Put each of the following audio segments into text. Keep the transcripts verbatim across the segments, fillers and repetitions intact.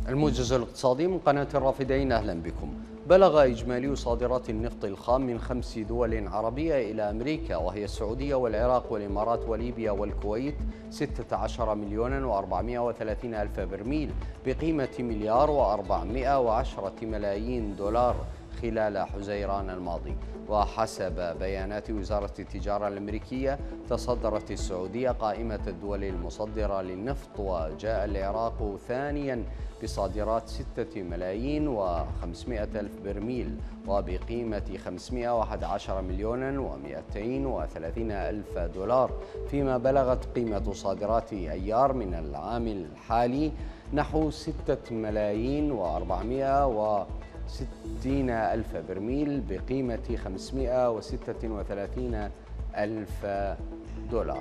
الموجز الاقتصادي من قناة الرافدين، أهلا بكم. بلغ إجمالي صادرات النفط الخام من خمس دول عربية إلى أمريكا، وهي السعودية والعراق والإمارات وليبيا والكويت، ستة عشر مليون وأربعمائة وثلاثين ألف برميل بقيمة مليار وأربعمائة وعشرة ملايين دولار خلال حزيران الماضي. وحسب بيانات وزارة التجارة الأمريكية، تصدرت السعودية قائمة الدول المصدرة للنفط، وجاء العراق ثانيا بصادرات ستة ملايين وخمسمائة ألف برميل وبقيمة خمسمائة وأحد عشر مليون ومئتين وثلاثين ألف دولار، فيما بلغت قيمة صادرات أيار من العام الحالي نحو ستة ملايين وأربعمائة وستين ألف برميل بقيمة خمسمائة وستة وثلاثين ألف دولار.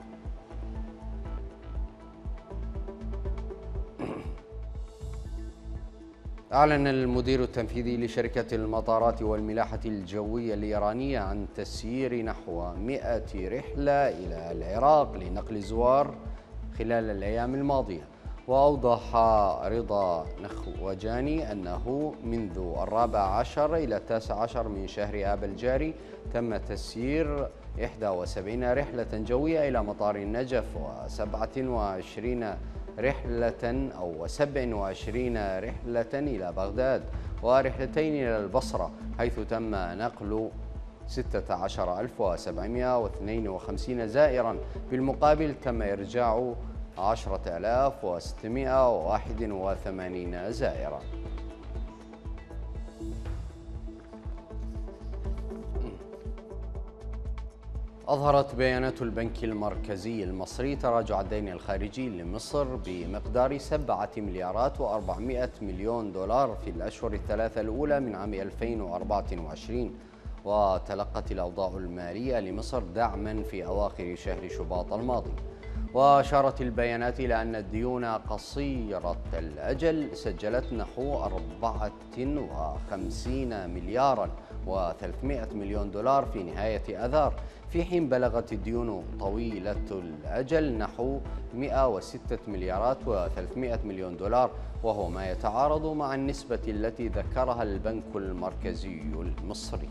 أعلن المدير التنفيذي لشركة المطارات والملاحة الجوية الإيرانية عن تسيير نحو مئة رحلة إلى العراق لنقل الزوار خلال الأيام الماضية. وأوضح رضا نخوجاني أنه منذ الرابع عشر إلى التاسع عشر من شهر آب الجاري تم تسيير إحدى وسبعين رحلة جوية إلى مطار النجف، وسبعة وعشرين رحلة أو سبع وعشرين رحلة إلى بغداد، ورحلتين إلى البصرة، حيث تم نقل ستة عشر ألف وسبعمائة واثنين وخمسين زائرا. بالمقابل تم إرجاع عشرة آلاف وستمائة وواحد وثمانين زائرا. أظهرت بيانات البنك المركزي المصري تراجع الدين الخارجي لمصر بمقدار سبعة مليارات وأربعمائة مليون دولار في الأشهر الثلاثة الأولى من عام ألفين وأربعة وعشرين. وتلقت الأوضاع المالية لمصر دعما في أواخر شهر شباط الماضي. وأشارت البيانات إلى أن الديون قصيرة الأجل سجلت نحو أربعة وخمسين مليارا وثلاثمائة مليون دولار في نهاية آذار، في حين بلغت الديون طويلة الأجل نحو مئة وستة مليارات وثلاثمائة مليون دولار، وهو ما يتعارض مع النسبة التي ذكرها البنك المركزي المصري.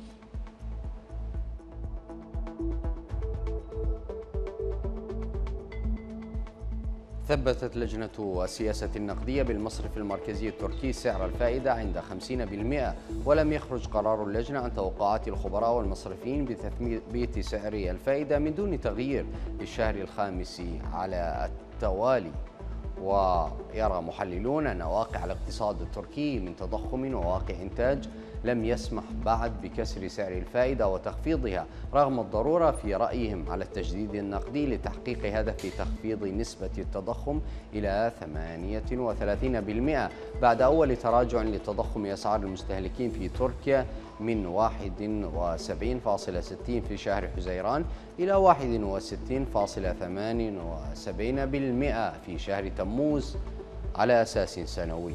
ثبتت لجنة السياسة النقدية بالمصرف المركزي التركي سعر الفائدة عند خمسين بالمئة، ولم يخرج قرار اللجنة عن توقعات الخبراء والمصرفيين بتثبيت سعر الفائدة من دون تغيير للشهر الخامس على التوالي. ويرى محللون أن واقع الاقتصاد التركي من تضخم وواقع إنتاج لم يسمح بعد بكسر سعر الفائدة وتخفيضها، رغم الضرورة في رأيهم على التجديد النقدي لتحقيق هدف تخفيض نسبة التضخم إلى ثمانية وثلاثين بالمئة بعد أول تراجع لتضخم أسعار المستهلكين في تركيا من واحد وسبعين فاصلة ستين في شهر حزيران إلى واحد وستين فاصلة ثمانية وسبعين بالمئة في شهر تموز على أساس سنوي.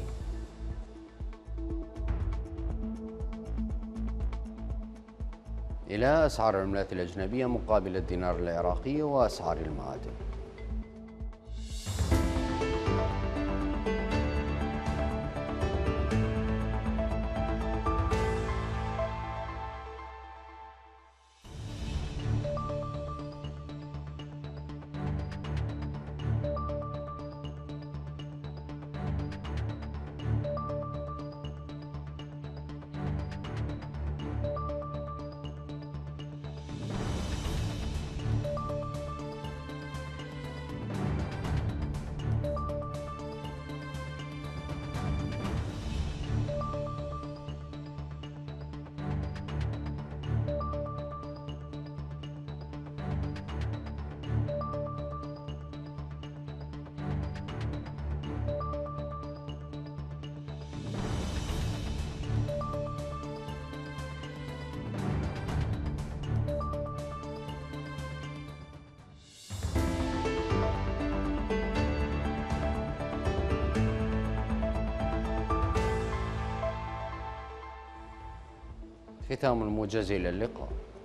إلى أسعار العملات الأجنبية مقابل الدينار العراقي وأسعار المعادن. ختام الموجز، إلى اللقاء.